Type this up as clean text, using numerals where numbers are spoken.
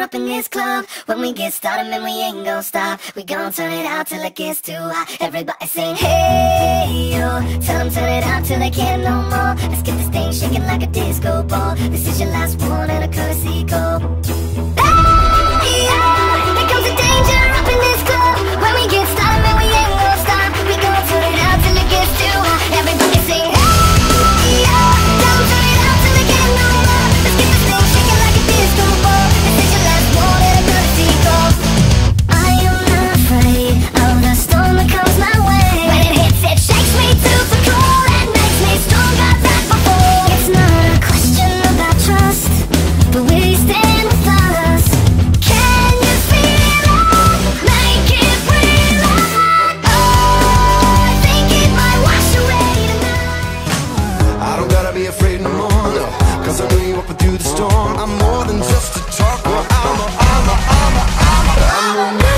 up in this club. When we get started, man, we ain't gon' stop. We gon' turn it out till it gets too hot. Everybody sing, hey, yo. Tell them turn it out till they can't no more. Let's get this thing shaking like a disco ball. This is your last one and a courtesy call. Hey, yo. Here comes the danger up in this club. When we get started, man, we ain't gon' stop. We gon' turn it out till it gets too hot. Everybody sing, hey, yo. Tell them turn it out till they can't no more. Let's get this thing shaking like a disco ball. This is your last one and a courtesy call. I am not afraid of the storm that comes my way. When it hits, it shakes me to the core and makes me stronger than before. It's not a question about trust, but will you stand with us? Can you feel it? Make it real. Oh, I think it might wash away tonight. I don't gotta be afraid no more, no, 'cause I know you up through the storm. I'm more than just a talker. I'm a